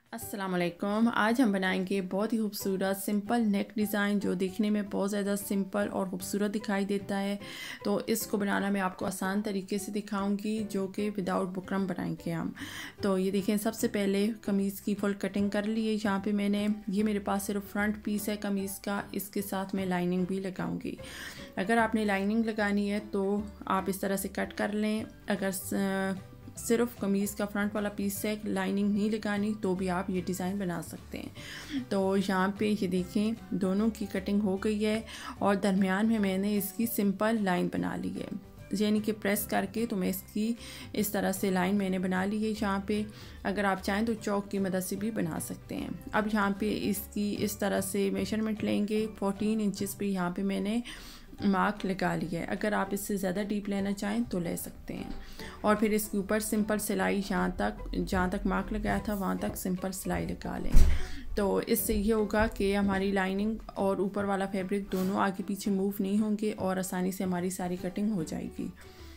अस्सलाम वालेकुम। आज हम बनाएंगे बहुत ही खूबसूरत सिंपल नेक डिज़ाइन जो देखने में बहुत ज़्यादा सिंपल और ख़ूबसूरत दिखाई देता है। तो इसको बनाना मैं आपको आसान तरीके से दिखाऊंगी जो कि विदाउट बुकरम बनाएंगे हम। तो ये देखें, सबसे पहले कमीज़ की फुल कटिंग कर ली है। यहाँ पे मैंने ये मेरे पास सिर्फ फ्रंट पीस है कमीज़ का, इसके साथ मैं लाइनिंग भी लगाऊंगी। अगर आपने लाइनिंग लगानी है तो आप इस तरह से कट कर लें। अगर सिर्फ कमीज़ का फ्रंट वाला पीस है, लाइनिंग नहीं लगानी, तो भी आप ये डिज़ाइन बना सकते हैं। तो यहाँ पे ये देखें दोनों की कटिंग हो गई है और दरमियान में मैंने इसकी सिंपल लाइन बना ली है, यानी कि प्रेस करके तो मैं इसकी इस तरह से लाइन मैंने बना ली है। यहाँ पे अगर आप चाहें तो चौक की मदद से भी बना सकते हैं। अब यहाँ पे इसकी इस तरह से मेजरमेंट लेंगे। 14 इंचेस पे यहाँ पे मैंने मार्क लगा लिया है। अगर आप इससे ज़्यादा डीप लेना चाहें तो ले सकते हैं। और फिर इसके ऊपर सिंपल सिलाई जहाँ तक मार्क लगाया था वहाँ तक सिंपल सिलाई लगा लें। तो इससे ये होगा कि हमारी लाइनिंग और ऊपर वाला फैब्रिक दोनों आगे पीछे मूव नहीं होंगे और आसानी से हमारी सारी कटिंग हो जाएगी।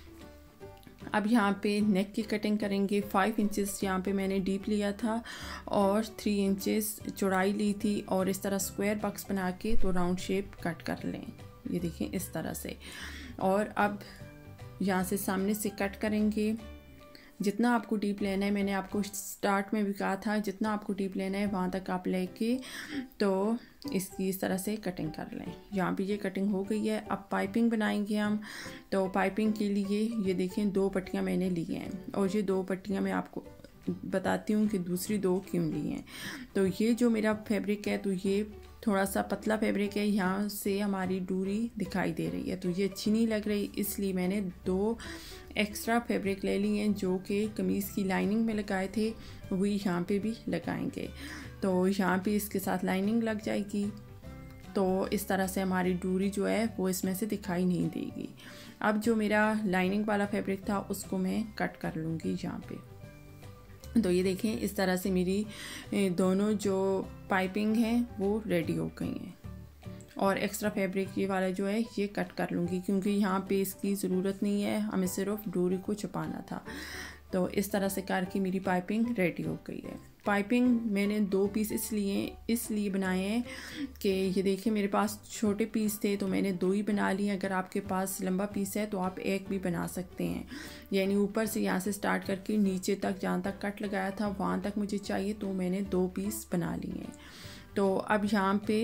अब यहाँ पे नेक की कटिंग करेंगे। 5 इंचेस यहाँ पे मैंने डीप लिया था और 3 इंचेस चौड़ाई ली थी और इस तरह स्क्वायर बॉक्स बना के तो राउंड शेप कट कर लें। ये देखें इस तरह से। और अब यहाँ से सामने से कट करेंगे। जितना आपको डीप लेना है, मैंने आपको स्टार्ट में भी कहा था, जितना आपको डीप लेना है वहाँ तक आप लेके तो इसकी इस तरह से कटिंग कर लें। यहाँ पे ये कटिंग हो गई है। अब पाइपिंग बनाएंगे हम। तो पाइपिंग के लिए ये देखें 2 पट्टियाँ मैंने ली हैं और ये 2 पट्टियाँ मैं आपको बताती हूँ कि दूसरी 2 क्यों ली हैं। तो ये जो मेरा फैब्रिक है तो ये थोड़ा सा पतला फैब्रिक है, यहाँ से हमारी डोरी दिखाई दे रही है तो ये अच्छी नहीं लग रही, इसलिए मैंने 2 एक्स्ट्रा फैब्रिक ले लिए हैं जो कि कमीज़ की लाइनिंग में लगाए थे, वही यहाँ पे भी लगाएंगे। तो यहाँ पे इसके साथ लाइनिंग लग जाएगी तो इस तरह से हमारी डोरी जो है वो इसमें से दिखाई नहीं देगी। अब जो मेरा लाइनिंग वाला फैब्रिक था उसको मैं कट कर लूँगी यहाँ पे। तो ये देखें इस तरह से मेरी दोनों जो पाइपिंग है वो रेडी हो गई हैं। और एक्स्ट्रा फैब्रिक ये वाला जो है ये कट कर लूँगी क्योंकि यहाँ पे इसकी ज़रूरत नहीं है, हमें सिर्फ डोरी को छुपाना था। तो इस तरह से करके मेरी पाइपिंग रेडी हो गई है। पाइपिंग मैंने 2 पीस इसलिए बनाए हैं कि ये देखिए मेरे पास छोटे पीस थे तो मैंने 2 ही बना लिए। अगर आपके पास लंबा पीस है तो आप 1 भी बना सकते हैं, यानी ऊपर से यहाँ से स्टार्ट करके नीचे तक जहाँ तक कट लगाया था वहाँ तक मुझे चाहिए तो मैंने 2 पीस बना लिए हैं। तो अब यहाँ पे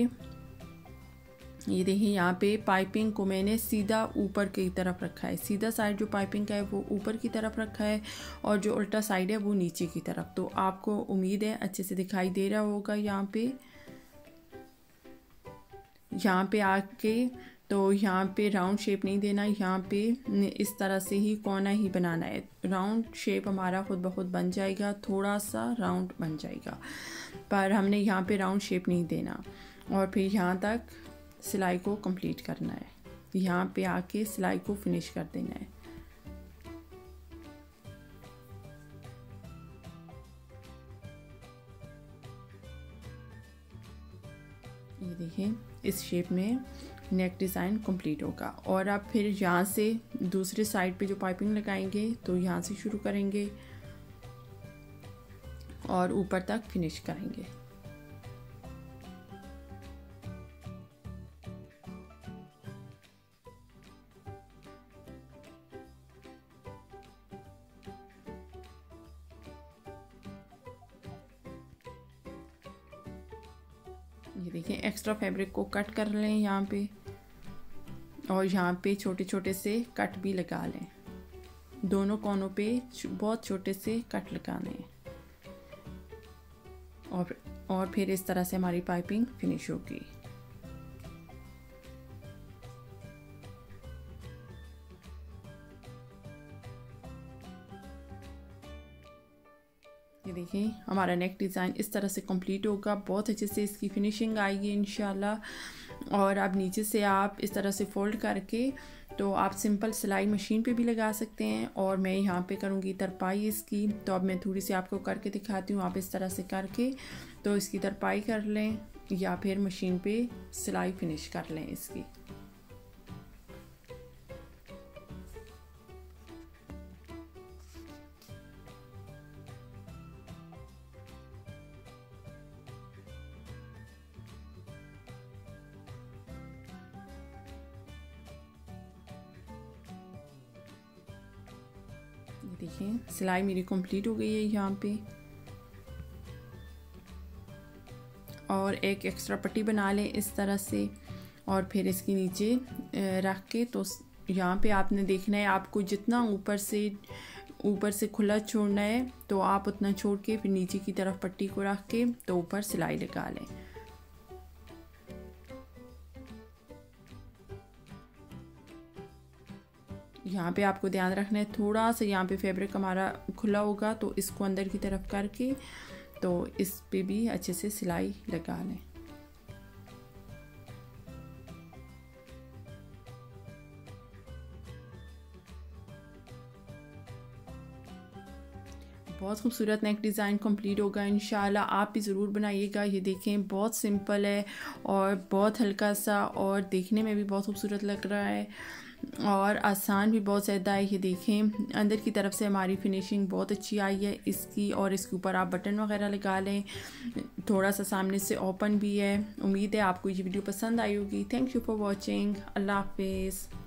ये देखिए यहाँ पे पाइपिंग को मैंने सीधा ऊपर की तरफ रखा है। सीधा साइड जो पाइपिंग का है वो ऊपर की तरफ रखा है और जो उल्टा साइड है वो नीचे की तरफ। तो आपको उम्मीद है अच्छे से दिखाई दे रहा होगा। यहाँ पे आके तो यहाँ पे राउंड शेप नहीं देना, यहाँ पे इस तरह से ही कोना ही बनाना है। राउंड शेप हमारा खुद ब खुद बन जाएगा, थोड़ा सा राउंड बन जाएगा, पर हमने यहाँ पे राउंड शेप नहीं देना। और फिर यहाँ तक सिलाई को कंप्लीट करना है, यहाँ पे आके सिलाई को फिनिश कर देना है। ये देखें इस शेप में नेक डिज़ाइन कंप्लीट होगा। और अब फिर यहाँ से दूसरे साइड पे जो पाइपिंग लगाएंगे तो यहाँ से शुरू करेंगे और ऊपर तक फिनिश करेंगे। ये देखें एक्स्ट्रा फैब्रिक को कट कर लें यहाँ पे और यहाँ पे छोटे छोटे से कट भी लगा लें। दोनों कोनों पे बहुत छोटे से कट लगाने हैं और फिर इस तरह से हमारी पाइपिंग फिनिश होगी। ये देखिए हमारा नेक डिज़ाइन इस तरह से कंप्लीट होगा। बहुत अच्छे से इसकी फिनिशिंग आएगी इंशाल्लाह। और अब नीचे से आप इस तरह से फोल्ड करके तो आप सिंपल सिलाई मशीन पे भी लगा सकते हैं और मैं यहाँ पे करूँगी तरपाई इसकी। तो अब मैं थोड़ी सी आपको करके दिखाती हूँ। आप इस तरह से करके तो इसकी तरपाई कर लें या फिर मशीन पे सिलाई फिनिश कर लें इसकी। देखिए सिलाई मेरी कंप्लीट हो गई है यहाँ पे। और एक एक्स्ट्रा पट्टी बना लें इस तरह से और फिर इसके नीचे रख के, तो यहाँ पे आपने देखना है आपको जितना ऊपर से खुला छोड़ना है तो आप उतना छोड़ के फिर नीचे की तरफ पट्टी को रख के तो ऊपर सिलाई लगा लें। यहाँ पे आपको ध्यान रखना है थोड़ा सा यहाँ पे फैब्रिक हमारा खुला होगा तो इसको अंदर की तरफ करके तो इस पे भी अच्छे से सिलाई लगा लें। बहुत खूबसूरत नेक डिज़ाइन कंप्लीट होगा इंशाल्लाह। आप भी ज़रूर बनाइएगा। ये देखें बहुत सिंपल है और बहुत हल्का सा और देखने में भी बहुत खूबसूरत लग रहा है और आसान भी बहुत ज़्यादा है। ये देखें अंदर की तरफ से हमारी फिनिशिंग बहुत अच्छी आई है इसकी। और इसके ऊपर आप बटन वगैरह लगा लें, थोड़ा सा सामने से ओपन भी है। उम्मीद है आपको ये वीडियो पसंद आई होगी। Thank you for watching. अल्लाह हाफिज़।